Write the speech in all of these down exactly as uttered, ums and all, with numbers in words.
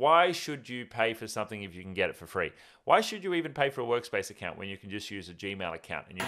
why should you pay for something if you can get it for free? Why should you even pay for a Workspace account when you can just use a Gmail account? And you...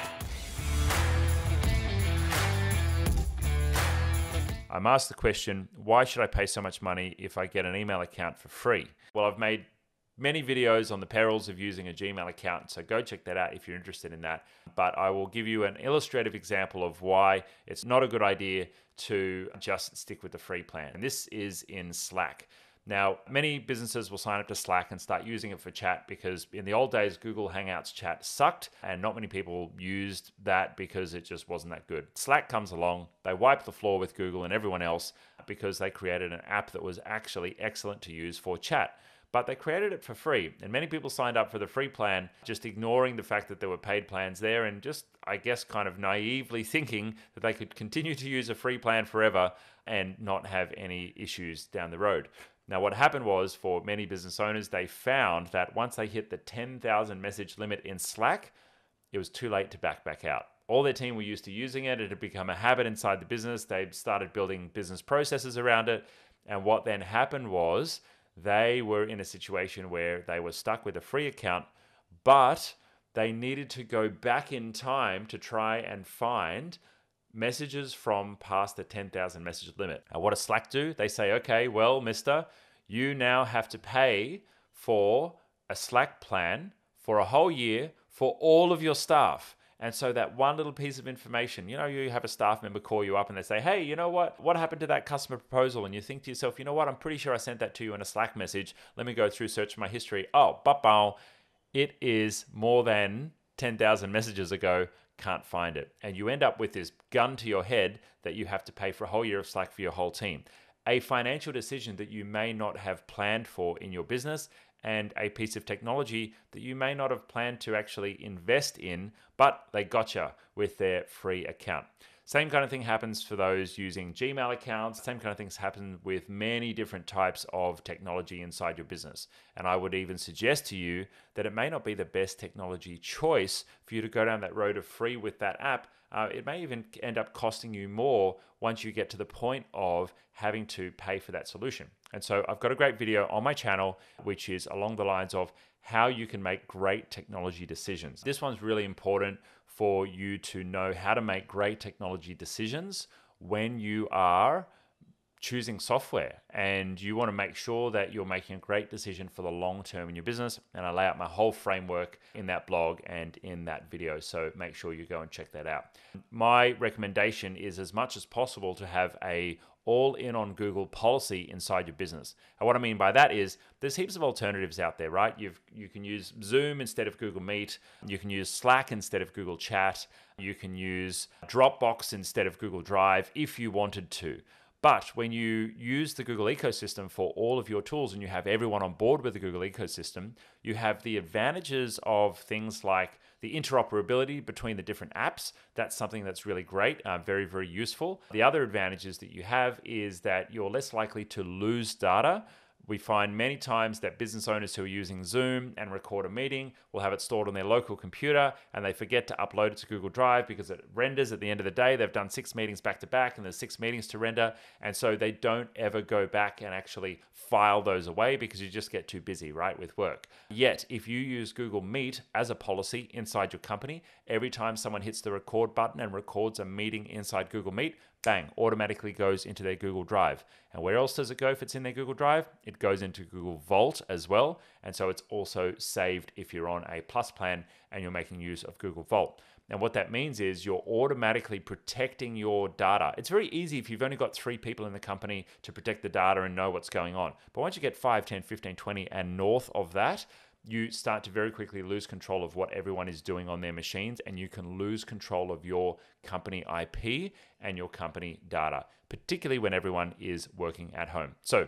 I'm asked the question, why should I pay so much money if I get an email account for free? Well, I've made many videos on the perils of using a Gmail account, so go check that out if you're interested in that. But I will give you an illustrative example of why it's not a good idea to just stick with the free plan. And this is in Slack. Now, many businesses will sign up to Slack and start using it for chat because in the old days, Google Hangouts chat sucked and not many people used that because it just wasn't that good. Slack comes along, they wipe the floor with Google and everyone else because they created an app that was actually excellent to use for chat. But they created it for free, and many people signed up for the free plan, just ignoring the fact that there were paid plans there and just, I guess, kind of naively thinking that they could continue to use a free plan forever and not have any issues down the road. Now, what happened was for many business owners, they found that once they hit the ten thousand message limit in Slack, it was too late to back back out. All their team were used to using it. It had become a habit inside the business. They started building business processes around it. And what then happened was they were in a situation where they were stuck with a free account, but they needed to go back in time to try and find messages from past the ten thousand message limit. Now, what does Slack do? They say, okay, well, mister, you now have to pay for a Slack plan for a whole year for all of your staff. And so that one little piece of information, you know, you have a staff member call you up and they say, hey, you know what? What happened to that customer proposal? And you think to yourself, you know what? I'm pretty sure I sent that to you in a Slack message. Let me go through, search my history. Oh, but it is more than ten thousand messages ago. Can't find it. And you end up with this gun to your head that you have to pay for a whole year of Slack for your whole team. A financial decision that you may not have planned for in your business, and a piece of technology that you may not have planned to actually invest in, but they gotcha with their free account. Same kind of thing happens for those using Gmail accounts. Same kind of things happen with many different types of technology inside your business. And I would even suggest to you that it may not be the best technology choice for you to go down that road of free with that app. Uh, it may even end up costing you more once you get to the point of having to pay for that solution. And so I've got a great video on my channel, which is along the lines of how you can make great technology decisions. This one's really important for you to know how to make great technology decisions when you are choosing software, and you want to make sure that you're making a great decision for the long term in your business. And I lay out my whole framework in that blog and in that video, so make sure you go and check that out. My recommendation is, as much as possible, to have a all in on Google policy inside your business. And what I mean by that is there's heaps of alternatives out there, right? You've, you can use Zoom instead of Google Meet. You can use Slack instead of Google Chat. You can use Dropbox instead of Google Drive if you wanted to. But when you use the Google ecosystem for all of your tools and you have everyone on board with the Google ecosystem, you have the advantages of things like the interoperability between the different apps. That's something that's really great, uh, very, very useful. The other advantages that you have is that you're less likely to lose data. We find many times that business owners who are using Zoom and record a meeting will have it stored on their local computer and they forget to upload it to Google Drive because it renders at the end of the day. They've done six meetings back to back and there's six meetings to render. And so they don't ever go back and actually file those away because you just get too busy, right, with work. Yet, if you use Google Meet as a policy inside your company, every time someone hits the record button and records a meeting inside Google Meet, bang, automatically goes into their Google Drive. And where else does it go if it's in their Google Drive? It goes into Google Vault as well. And so it's also saved if you're on a Plus plan and you're making use of Google Vault. And what that means is you're automatically protecting your data. It's very easy if you've only got three people in the company to protect the data and know what's going on. But once you get five, ten, fifteen, twenty and north of that, you start to very quickly lose control of what everyone is doing on their machines, and you can lose control of your company I P and your company data, particularly when everyone is working at home. So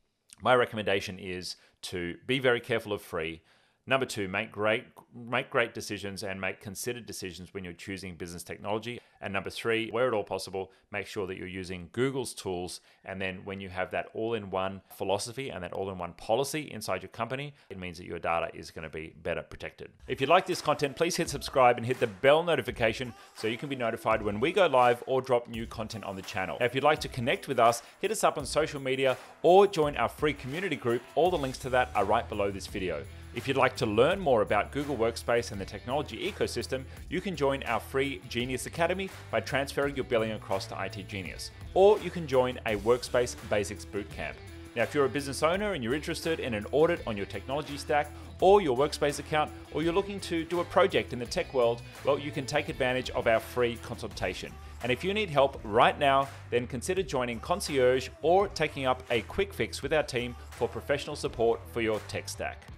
my recommendation is to be very careful of free. Number two, make great, make great decisions and make considered decisions when you're choosing business technology. And number three, where at all possible, make sure that you're using Google's tools. And then when you have that all-in-one philosophy and that all-in-one policy inside your company, it means that your data is going to be better protected. If you like this content, please hit subscribe and hit the bell notification so you can be notified when we go live or drop new content on the channel. Now, if you'd like to connect with us, hit us up on social media or join our free community group. All the links to that are right below this video. If you'd like to learn more about Google Workspace and the technology ecosystem, you can join our free Genius Academy by transferring your billing across to itGenius. Or you can join a Workspace Basics Bootcamp. Now, if you're a business owner and you're interested in an audit on your technology stack or your Workspace account, or you're looking to do a project in the tech world, well, you can take advantage of our free consultation. And if you need help right now, then consider joining Concierge or taking up a quick fix with our team for professional support for your tech stack.